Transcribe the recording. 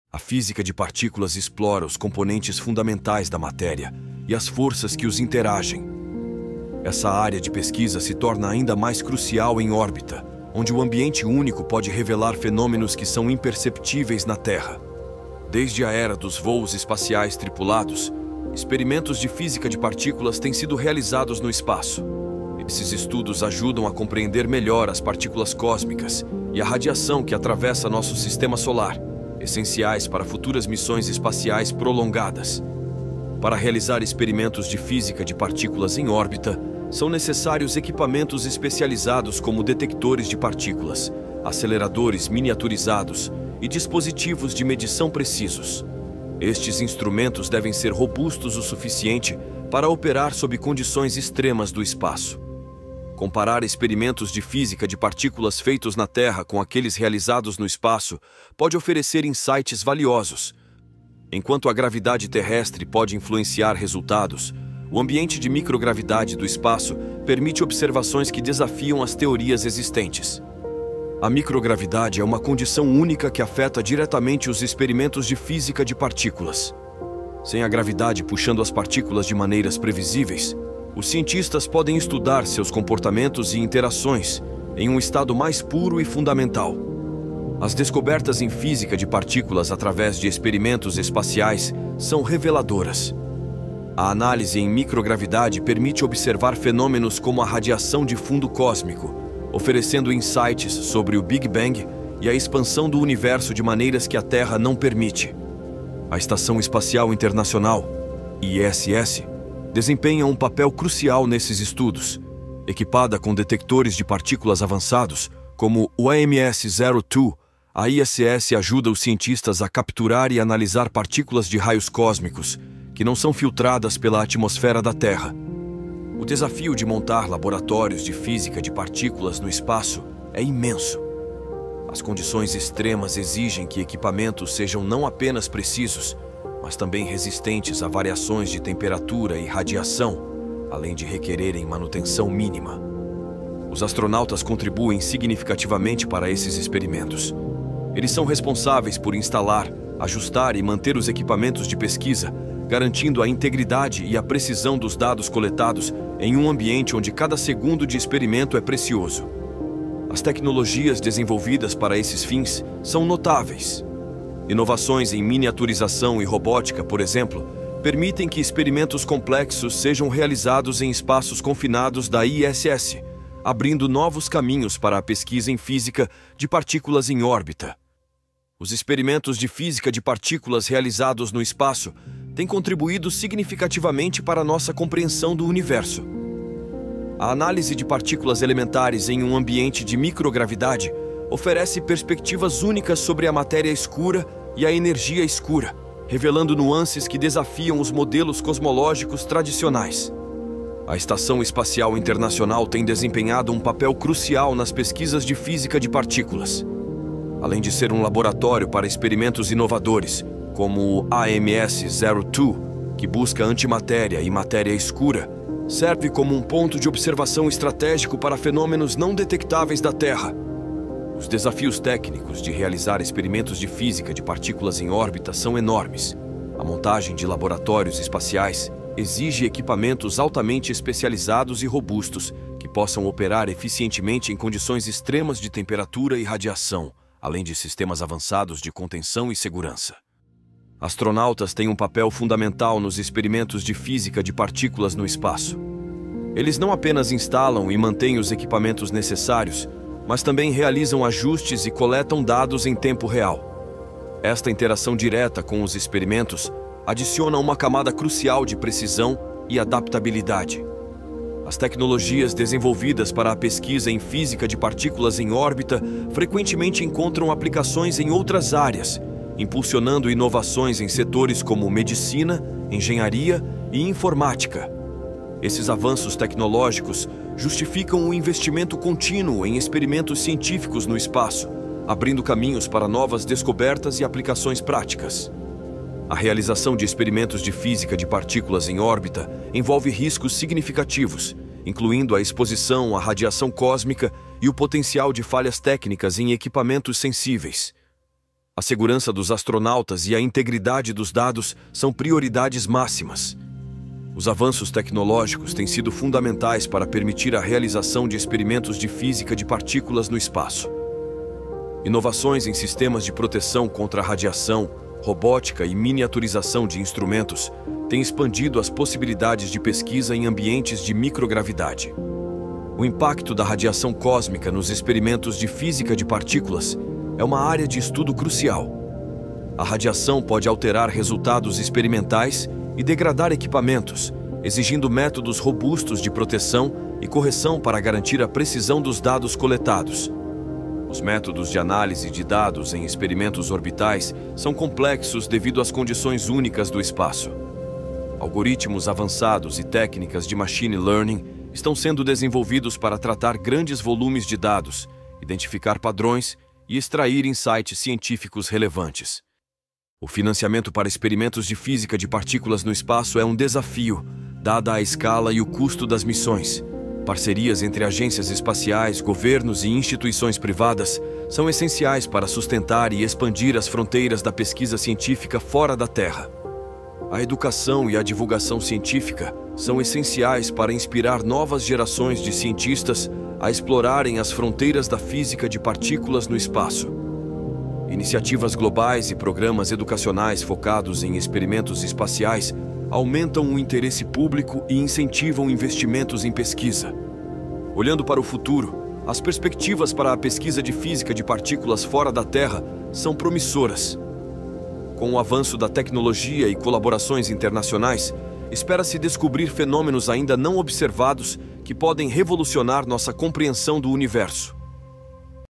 A física de partículas explora os componentes fundamentais da matéria e as forças que os interagem. Essa área de pesquisa se torna ainda mais crucial em órbita, onde o ambiente único pode revelar fenômenos que são imperceptíveis na Terra. Desde a era dos voos espaciais tripulados, experimentos de física de partículas têm sido realizados no espaço. Esses estudos ajudam a compreender melhor as partículas cósmicas e a radiação que atravessa nosso sistema solar, essenciais para futuras missões espaciais prolongadas. Para realizar experimentos de física de partículas em órbita, são necessários equipamentos especializados como detectores de partículas, aceleradores miniaturizados e dispositivos de medição precisos. Estes instrumentos devem ser robustos o suficiente para operar sob condições extremas do espaço. Comparar experimentos de física de partículas feitos na Terra com aqueles realizados no espaço pode oferecer insights valiosos. Enquanto a gravidade terrestre pode influenciar resultados, o ambiente de microgravidade do espaço permite observações que desafiam as teorias existentes. A microgravidade é uma condição única que afeta diretamente os experimentos de física de partículas. Sem a gravidade puxando as partículas de maneiras previsíveis, os cientistas podem estudar seus comportamentos e interações em um estado mais puro e fundamental. As descobertas em física de partículas através de experimentos espaciais são reveladoras. A análise em microgravidade permite observar fenômenos como a radiação de fundo cósmico, oferecendo insights sobre o Big Bang e a expansão do universo de maneiras que a Terra não permite. A Estação Espacial Internacional, ISS, desempenha um papel crucial nesses estudos. Equipada com detectores de partículas avançados, como o AMS-02, a ISS ajuda os cientistas a capturar e analisar partículas de raios cósmicos que não são filtradas pela atmosfera da Terra. O desafio de montar laboratórios de física de partículas no espaço é imenso. As condições extremas exigem que equipamentos sejam não apenas precisos, mas também resistentes a variações de temperatura e radiação, além de requererem manutenção mínima. Os astronautas contribuem significativamente para esses experimentos. Eles são responsáveis por instalar, ajustar e manter os equipamentos de pesquisa, garantindo a integridade e a precisão dos dados coletados em um ambiente onde cada segundo de experimento é precioso. As tecnologias desenvolvidas para esses fins são notáveis. Inovações em miniaturização e robótica, por exemplo, permitem que experimentos complexos sejam realizados em espaços confinados da ISS, abrindo novos caminhos para a pesquisa em física de partículas em órbita. Os experimentos de física de partículas realizados no espaço têm contribuído significativamente para a nossa compreensão do universo. A análise de partículas elementares em um ambiente de microgravidade oferece perspectivas únicas sobre a matéria escura e a energia escura, revelando nuances que desafiam os modelos cosmológicos tradicionais. A Estação Espacial Internacional tem desempenhado um papel crucial nas pesquisas de física de partículas. Além de ser um laboratório para experimentos inovadores, como o AMS-02, que busca antimatéria e matéria escura, serve como um ponto de observação estratégico para fenômenos não detectáveis da Terra. Os desafios técnicos de realizar experimentos de física de partículas em órbita são enormes. A montagem de laboratórios espaciais exige equipamentos altamente especializados e robustos que possam operar eficientemente em condições extremas de temperatura e radiação, além de sistemas avançados de contenção e segurança. Astronautas têm um papel fundamental nos experimentos de física de partículas no espaço. Eles não apenas instalam e mantêm os equipamentos necessários, mas também realizam ajustes e coletam dados em tempo real. Esta interação direta com os experimentos adiciona uma camada crucial de precisão e adaptabilidade. As tecnologias desenvolvidas para a pesquisa em física de partículas em órbita frequentemente encontram aplicações em outras áreas, impulsionando inovações em setores como medicina, engenharia e informática. Esses avanços tecnológicos justificam o investimento contínuo em experimentos científicos no espaço, abrindo caminhos para novas descobertas e aplicações práticas. A realização de experimentos de física de partículas em órbita envolve riscos significativos, incluindo a exposição à radiação cósmica e o potencial de falhas técnicas em equipamentos sensíveis. A segurança dos astronautas e a integridade dos dados são prioridades máximas. Os avanços tecnológicos têm sido fundamentais para permitir a realização de experimentos de física de partículas no espaço. Inovações em sistemas de proteção contra a radiação, robótica e miniaturização de instrumentos têm expandido as possibilidades de pesquisa em ambientes de microgravidade. O impacto da radiação cósmica nos experimentos de física de partículas é uma área de estudo crucial. A radiação pode alterar resultados experimentais e degradar equipamentos, exigindo métodos robustos de proteção e correção para garantir a precisão dos dados coletados. Os métodos de análise de dados em experimentos orbitais são complexos devido às condições únicas do espaço. Algoritmos avançados e técnicas de machine learning estão sendo desenvolvidos para tratar grandes volumes de dados, identificar padrões e extrair insights científicos relevantes. O financiamento para experimentos de física de partículas no espaço é um desafio, dada a escala e o custo das missões. Parcerias entre agências espaciais, governos e instituições privadas são essenciais para sustentar e expandir as fronteiras da pesquisa científica fora da Terra. A educação e a divulgação científica são essenciais para inspirar novas gerações de cientistas a explorarem as fronteiras da física de partículas no espaço. Iniciativas globais e programas educacionais focados em experimentos espaciais aumentam o interesse público e incentivam investimentos em pesquisa. Olhando para o futuro, as perspectivas para a pesquisa de física de partículas fora da Terra são promissoras. Com o avanço da tecnologia e colaborações internacionais, espera-se descobrir fenômenos ainda não observados que podem revolucionar nossa compreensão do universo.